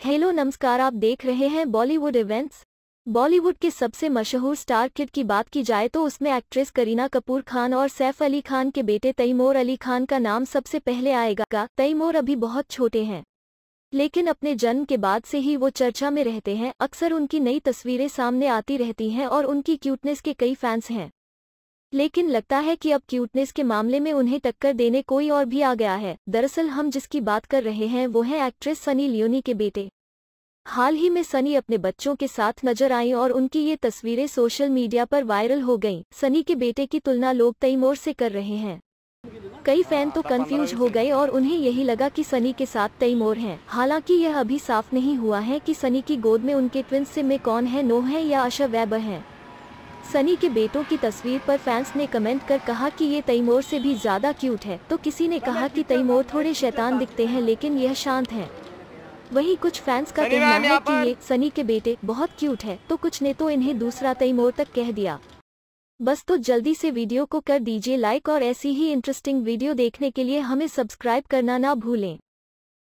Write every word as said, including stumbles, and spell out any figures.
Hello नमस्कार, आप देख रहे हैं बॉलीवुड इवेंट्स। बॉलीवुड के सबसे मशहूर स्टार किड की बात की जाए तो उसमें एक्ट्रेस करीना कपूर खान और सैफ अली खान के बेटे तैमूर अली खान का नाम सबसे पहले आएगा। तैमूर अभी बहुत छोटे हैं, लेकिन अपने जन्म के बाद से ही वो चर्चा में रहते हैं। अक्सर उनकी नई तस्वीरें सामने आती रहती हैं और उनकी क्यूटनेस के कई फैंस हैं। लेकिन लगता है कि अब क्यूटनेस के मामले में उन्हें टक्कर देने कोई और भी आ गया है। दरअसल हम जिसकी बात कर रहे हैं वो हैं एक्ट्रेस सनी लियोनी के बेटे। हाल ही में सनी अपने बच्चों के साथ नजर आईं और उनकी ये तस्वीरें सोशल मीडिया पर वायरल हो गईं। सनी के बेटे की तुलना लोग तैमूर से कर रहे हैं। कई फैन तो कंफ्यूज हो गए और उन्हें यही लगा कि सनी के साथ तैमूर हैं। हालांकि यह अभी साफ नहीं हुआ है कि सनी की गोद में उनके ट्विंस में कौन है, नोह है या आशा वैबर हैं। सनी के बेटों की तस्वीर पर फैंस ने कमेंट कर कहा कि ये तैमूर से भी ज्यादा क्यूट है, तो किसी ने कहा कि तैमूर थोड़े शैतान दिखते हैं लेकिन यह शांत हैं। वहीं कुछ फैंस का कहना है कि ये सनी के बेटे बहुत क्यूट है, तो कुछ ने तो इन्हें दूसरा तैमूर तक कह दिया। बस तो जल्दी से वीडियो को कर दीजिए लाइक और ऐसी ही इंटरेस्टिंग वीडियो देखने के लिए हमें सब्सक्राइब करना ना भूलें।